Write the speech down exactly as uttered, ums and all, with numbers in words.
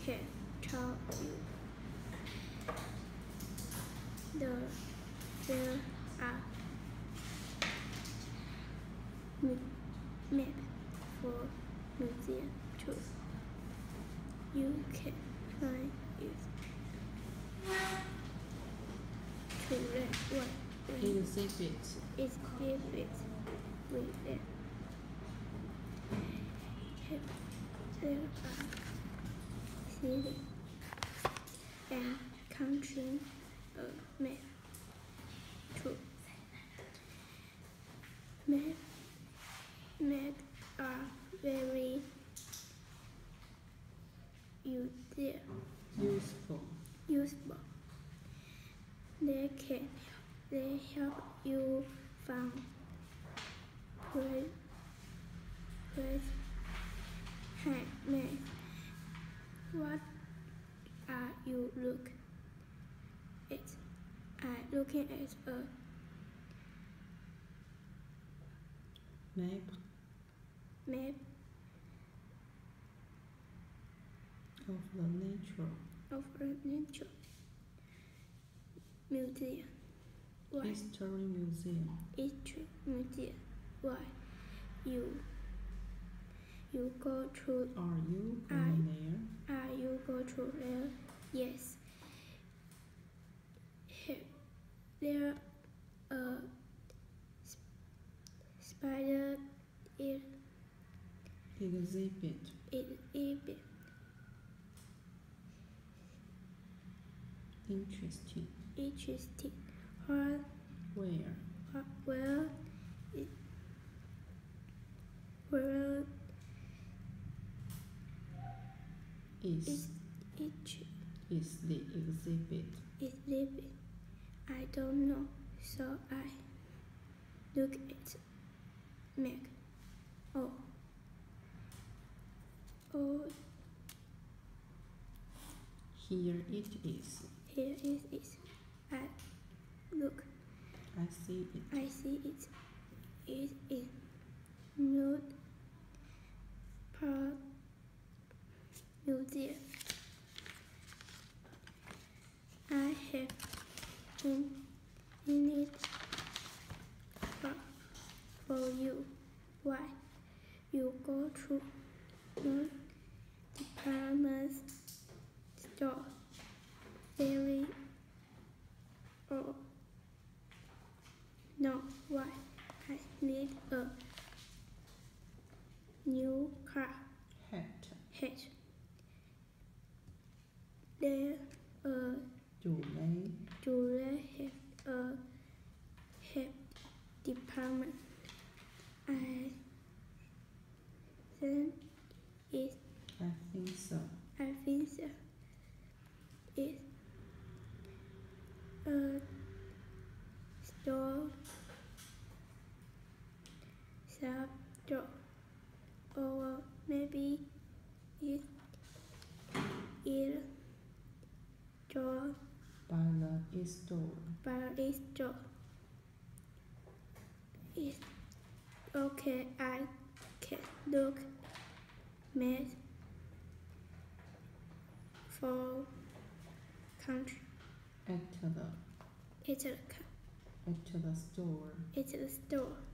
can tell you. The, there are map for museum too. You can find it to read what we exhibit exhibit with them. There are cities and countries a map too. Map, maps are very useful. useful. useful. They can they help you find place, place, map. What are you look at? I'm looking at a map map of the nature of a nature museum. Why? history museum. History museum. Why? You you go to Are you I, going there? Are you go to there? Yes. Here, there a spider is exhibit exhibit. interesting. Interesting. What? Where? What? Where? It, where Is is it? is the exhibit? Exhibit. I don't know, so I look at Mac. Oh. Oh, Here it is. here it is. I look. I see it. I see it. It is not part museum. I have in, in it for, for you. Why? You go to your department store very or no, why? I need a new car Hat. hat. There uh Chủ lấy. do they have a hat department? I think it I think so. I think so. It's a store, shop store, or maybe it is store By the store. by a store. It's okay. I can look mad for country. At the It's a at the store. it's a store.